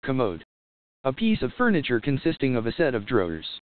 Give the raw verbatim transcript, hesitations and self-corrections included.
Commode. A piece of furniture consisting of a set of drawers.